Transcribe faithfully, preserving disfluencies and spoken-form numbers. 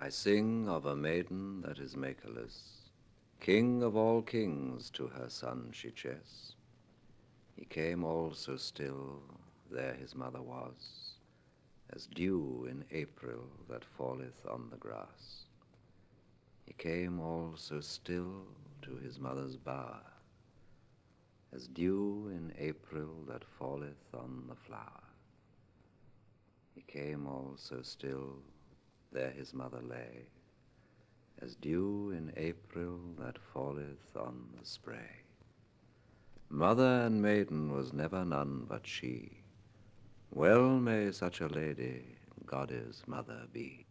I sing of a maiden that is makerless, king of all kings to her son she chased. He came all so still, there his mother was, as dew in April that falleth on the grass. He came all so still to his mother's bower, as dew in April that falleth on the flower. He came all so still, there his mother lay, as dew in April that falleth on the spray. Mother and maiden was never none but she. Well may such a lady Goddess mother be.